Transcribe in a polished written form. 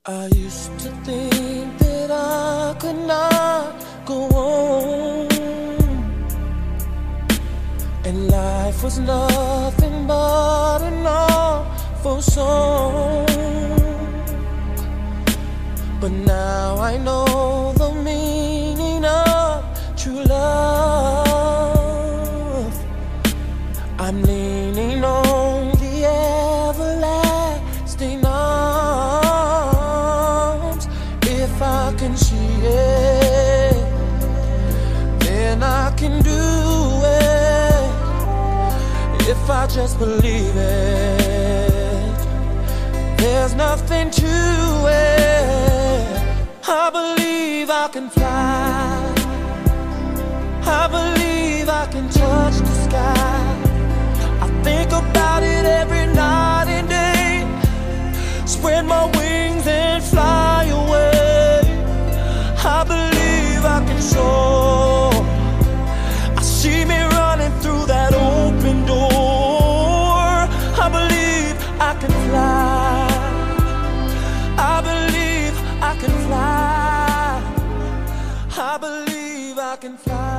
I used to think that I could not go on, and life was nothing but an awful song. But now I know the meaning of true love. I'm leaning on the everlasting arms. If I can see it, then I can do it. If I just believe it, there's nothing to it. I believe I can fly. I believe I can touch the sky. I think about it every night and day. Spread my wings and fly away. I believe I can soar. I see me running through that open door. I believe I can fly. I believe I can fly. I believe I can fly.